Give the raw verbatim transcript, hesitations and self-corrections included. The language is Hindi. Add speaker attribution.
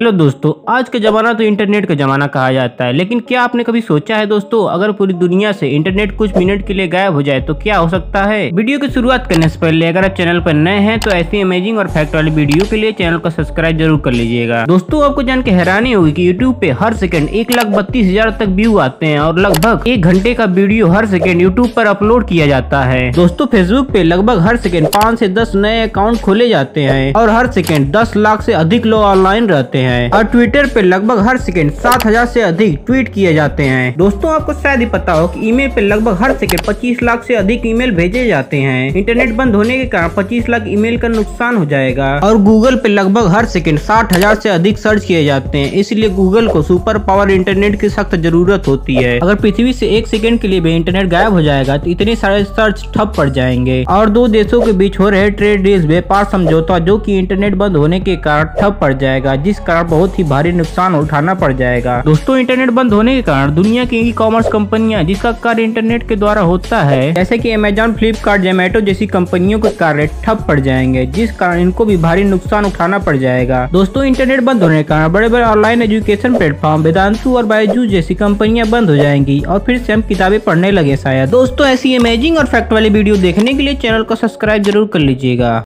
Speaker 1: हेलो दोस्तों, आज का जमाना तो इंटरनेट का जमाना कहा जाता है। लेकिन क्या आपने कभी सोचा है दोस्तों, अगर पूरी दुनिया से इंटरनेट कुछ मिनट के लिए गायब हो जाए तो क्या हो सकता है। वीडियो की शुरुआत करने से पहले अगर आप चैनल पर नए हैं तो ऐसी अमेजिंग और फैक्ट वाली वीडियो के लिए चैनल को सब्सक्राइब जरूर कर लीजिएगा। दोस्तों, आपको जान के हैरानी होगी कि यूट्यूब पे हर सेकंड एक लाख बत्तीस हजार तक व्यू आते हैं और लगभग एक घंटे का वीडियो हर सेकंड यूट्यूब पर अपलोड किया जाता है। दोस्तों, फेसबुक पे लगभग हर सेकंड पाँच से दस नए अकाउंट खोले जाते हैं और हर सेकंड दस लाख से अधिक लोग ऑनलाइन रहते हैं और ट्विटर पे लगभग हर सेकंड सात हजार से अधिक ट्वीट किए जाते हैं। दोस्तों, आपको शायद ही पता हो कि ईमेल पे लगभग हर सेकंड पच्चीस लाख से अधिक ईमेल भेजे जाते हैं। इंटरनेट बंद होने के कारण पच्चीस लाख ईमेल का नुकसान हो जाएगा और गूगल पे लगभग हर सेकंड साठ हजार से अधिक सर्च किए जाते हैं। इसलिए गूगल को सुपर पावर इंटरनेट की सख्त जरूरत होती है। अगर पृथ्वी से एक सेकंड के लिए भी इंटरनेट गायब हो जाएगा तो इतने सारे सर्च ठप पड़ जाएंगे और दो देशों के बीच हो रहे ट्रेड डील्स व्यापार समझौता जो कि इंटरनेट बंद होने के कारण ठप पड़ जाएगा, जिस कारण बहुत ही भारी नुकसान उठाना पड़ जाएगा। दोस्तों, इंटरनेट बंद होने के कारण दुनिया की ई कॉमर्स कंपनियां जिसका कार्य इंटरनेट के द्वारा होता है, जैसे कि अमेजॉन, फ्लिपकार्ट, जोमेटो जैसी कंपनियों के कार्य ठप पड़ जाएंगे, जिस कारण इनको भी भारी नुकसान उठाना पड़ जाएगा। दोस्तों, इंटरनेट बंद होने के कारण बड़े बड़े ऑनलाइन एजुकेशन प्लेटफॉर्म वेदांतु और बायजूस जैसी कंपनियां बंद हो जाएंगी और फिर से हम किताबें पढ़ने लगे शायद। दोस्तों, ऐसी अमेजिंग और फैक्ट वाली वीडियो देखने के लिए चैनल को सब्सक्राइब जरूर कर लीजिएगा।